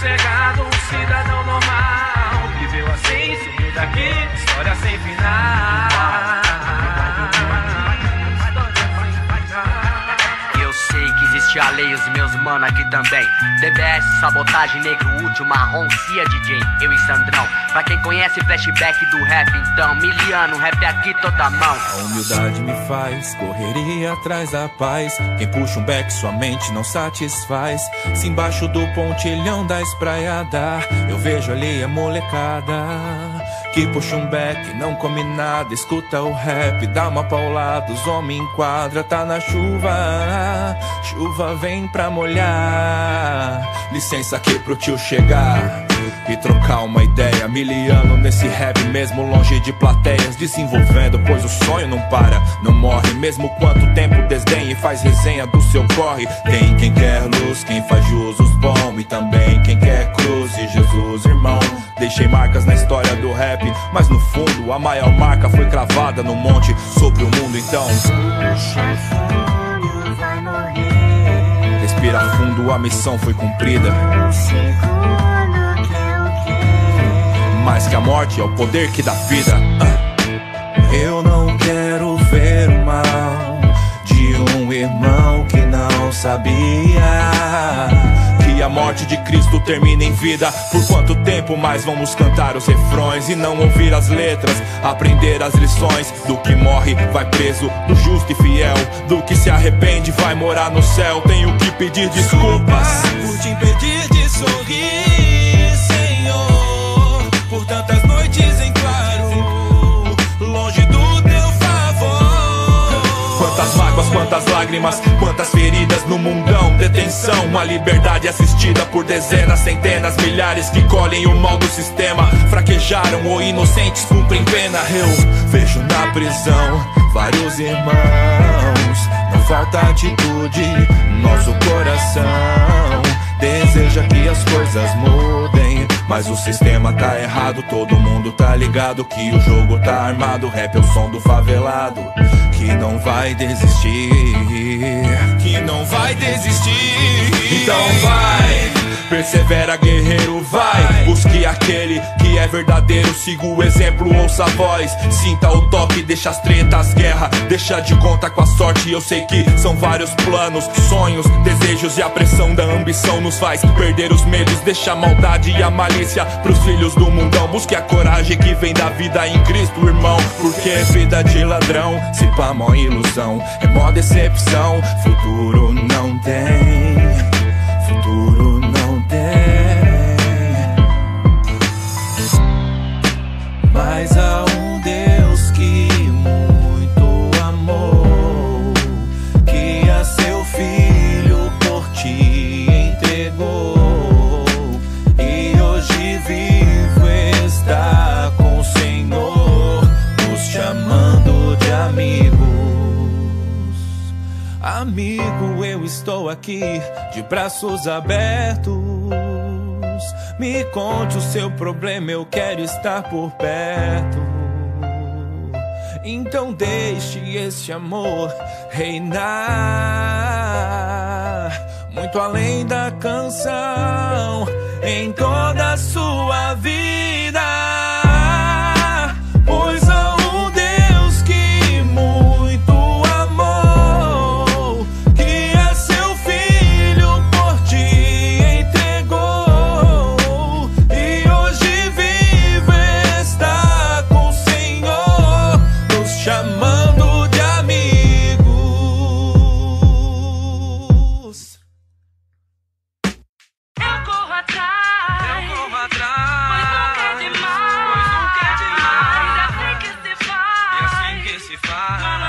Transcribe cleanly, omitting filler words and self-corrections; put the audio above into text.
sossegado, um cidadão normal. Viveu assim, subiu daqui, história sem final. Eu sei que existe a lei, os meus mano aqui também. DBS, sabotagem, negro, útil, marrom, cia, DJ, eu e Sandrão. Pra quem conhece flashback do rap, então, miliano, rap aqui toda mão. A humildade me faz correria atrás da paz. Quem puxa um beck sua mente não satisfaz. Se embaixo do pontilhão da espraiada eu vejo ali a molecada que puxa um beck, não come nada, escuta o rap, dá uma paulada, os homens enquadra, tá na chuva. Chuva vem pra molhar. Licença aqui pro tio chegar e trocar uma ideia. Miliano nesse rap mesmo longe de plateias, desenvolvendo, pois o sonho não para, não morre. Mesmo quanto tempo desdenha e faz resenha do seu corre. Tem quem quer luz, quem faz jus os bom, e também quem quer cruz e Jesus, irmão. Deixei marcas na história do rap, mas no fundo a maior marca foi cravada no monte sobre o mundo. Então puxa fundo, vai morrer. Respira fundo, a missão foi cumprida. Mais que a morte é o poder que dá vida. Eu não quero ver o mal de um irmão que não sabia que a morte de Cristo termina em vida. Por quanto tempo mais vamos cantar os refrões e não ouvir as letras, aprender as lições? Do que morre vai preso, do justo e fiel, do que se arrepende vai morar no céu. Tenho que pedir desculpas por te impedir de sorrir, Senhor, por tantas noites em claro, longe do teu favor. Quantas mágoas, quantas lágrimas, quantas feridas no mundão. Detenção, uma liberdade assistida por dezenas, centenas, milhares que colhem o mal do sistema. Fraquejaram ou inocentes cumprem pena. Eu vejo na prisão vários irmãos. Não falta atitude, nosso coração deseja que as coisas mudem, mas o sistema tá errado. Todo mundo tá ligado que o jogo tá armado. Rap é o som do favelado que não vai desistir, que não vai desistir. Então vai, persevera guerreiro, vai. Busque aquele que é verdadeiro, siga o exemplo, ouça a voz. Sinta o toque, deixa as tretas, guerra, deixa de conta com a sorte. Eu sei que são vários planos, sonhos, desejos, e a pressão da ambição nos faz perder os medos. Deixa a maldade e a malícia pros filhos do mundão. Busque a coragem que vem da vida em Cristo, irmão, porque vida de ladrão se pá mó ilusão, é mó decepção. Futuro não tem, futuro não tem. Mas há um Deus que muito amou, que a seu filho por ti entregou, e hoje vivo está com o Senhor, nos chamando de amigos. Amigo, eu estou aqui de braços abertos. Me conte o seu problema, eu quero estar por perto. Então deixe esse amor reinar muito além da canção, em toda a sua vida. Pois há um Deus que muito amou, que a seu filho por ti entregou, e hoje vive está com o Senhor, nos chamando de amigos. Eu corro atrás, pois nunca é demais, é assim que se faz,